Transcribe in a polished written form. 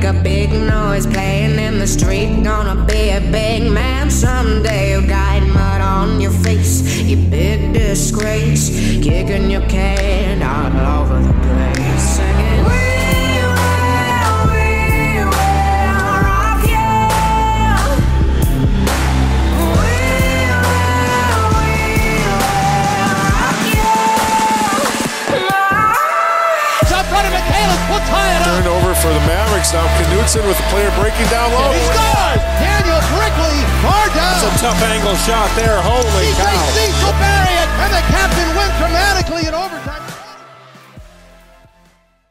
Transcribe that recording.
make a big noise, playing in the street. Gonna be a big man someday. You got mud on your face, you big disgrace, kicking your can all over the place, singing, we will rock you. We will rock you. Top front of Michaelis, will tie it up. Turnover for the Mavericks now. Knutson with the player breaking down low. He scores! Daniel Brickley, far down. That's a tough angle shot there. Holy cow. CJC will bury it, and the captain wins dramatically in